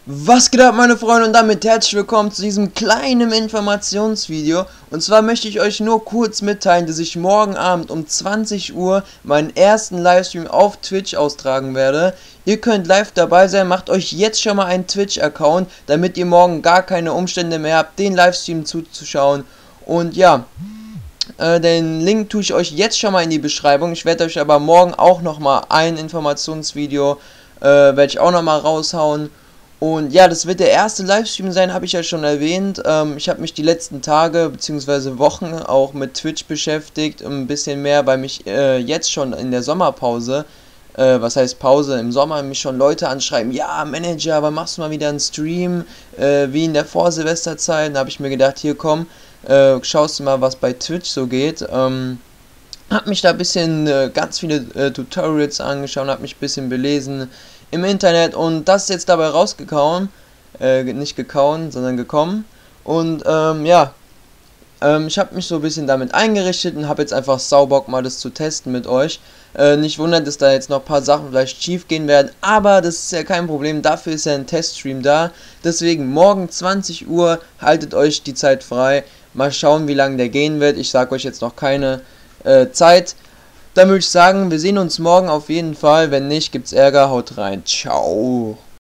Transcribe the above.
Was geht ab, meine Freunde, und damit herzlich willkommen zu diesem kleinen Informationsvideo. Und zwar möchte ich euch nur kurz mitteilen, dass ich morgen Abend um 20 Uhr meinen ersten Livestream auf Twitch austragen werde. Ihr könnt live dabei sein, macht euch jetzt schon mal einen Twitch-Account, damit ihr morgen gar keine Umstände mehr habt, den Livestream zuzuschauen. Und ja, den Link tue ich euch jetzt schon mal in die Beschreibung. Ich werde euch aber morgen auch nochmal ein Informationsvideo, werde ich auch nochmal raushauen. Und ja, das wird der erste Livestream sein, habe ich ja schon erwähnt. Ich habe mich die letzten Tage bzw. Wochen auch mit Twitch beschäftigt, ein bisschen mehr, weil mich jetzt schon in der Sommerpause, was heißt Pause, im Sommer mich schon Leute anschreiben, ja Manager, aber machst du mal wieder einen Stream, wie in der Vorsilvesterzeit. Da habe ich mir gedacht, hier komm, schaust du mal, was bei Twitch so geht. Hab mich da ein bisschen, ganz viele Tutorials angeschaut, hab mich ein bisschen belesen im Internet und das ist jetzt dabei rausgekommen, nicht gekauen, sondern gekommen. Und ja, ich habe mich so ein bisschen damit eingerichtet und habe jetzt einfach Saubock mal das zu testen mit euch. Nicht wundern, dass da jetzt noch ein paar Sachen vielleicht schief gehen werden, aber das ist ja kein Problem, dafür ist ja ein Teststream da. Deswegen morgen 20 Uhr, haltet euch die Zeit frei. Mal schauen, wie lange der gehen wird. Ich sage euch jetzt noch keine Zeit. Dann würde ich sagen, wir sehen uns morgen auf jeden Fall. Wenn nicht, gibt's Ärger. Haut rein. Ciao.